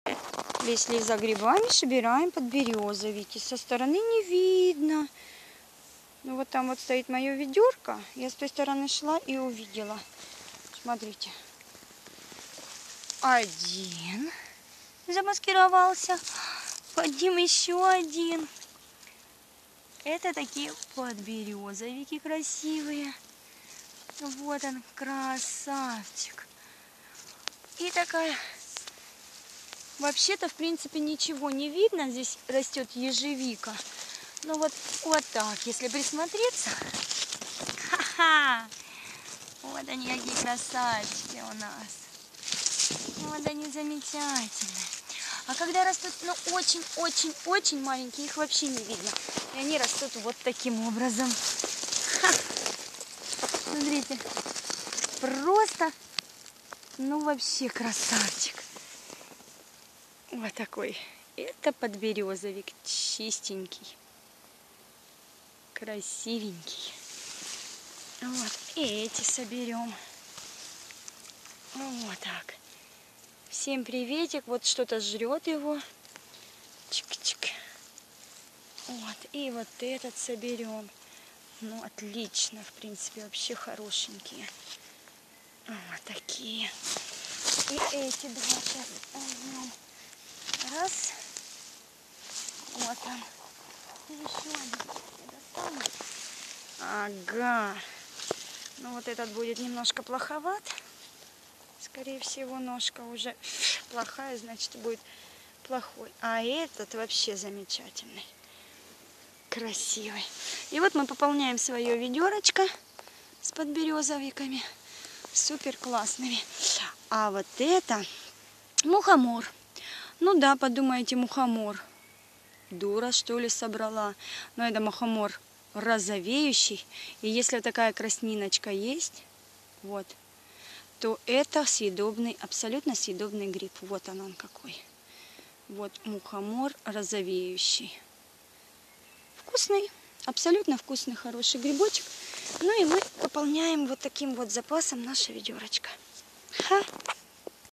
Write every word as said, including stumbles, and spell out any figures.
Если за грибами собираем подберезовики. Со стороны не видно. Ну вот там вот стоит мое ведерко. Я с той стороны шла и увидела. Смотрите. Один замаскировался. Под ним еще один. Это такие подберезовики красивые. Вот он, красавчик. И такая... Вообще-то, в принципе, ничего не видно. Здесь растет ежевика. Но вот, вот так, если присмотреться. Ха-ха! Вот они, какие красавчики у нас. Вот они замечательные. А когда растут, ну, очень-очень-очень маленькие, их вообще не видно. И они растут вот таким образом. Ха! Смотрите. Просто, ну, вообще красавчик. Вот такой. Это подберезовик чистенький, красивенький. Вот. И эти соберем. Вот так. Всем приветик. Вот что-то жрет его. Чик-чик. Вот. И вот этот соберем. Ну, отлично. В принципе, вообще хорошенькие. Вот такие. И эти два сейчас возьмем. Раз. Вот он. И еще один. Я достану. Ага. Ну вот этот будет немножко плоховат. Скорее всего, ножка уже плохая, значит, будет плохой. А этот вообще замечательный. Красивый. И вот мы пополняем свое ведерочко с подберезовиками. Супер классными. А вот это мухомор. Ну да, подумаете, мухомор. Дура, что ли, собрала. Но это мухомор розовеющий. И если такая красниночка есть, вот, то это съедобный, абсолютно съедобный гриб. Вот он, он какой. Вот мухомор розовеющий. Вкусный, абсолютно вкусный, хороший грибочек. Ну и мы пополняем вот таким вот запасом наше ведерочко. Ха!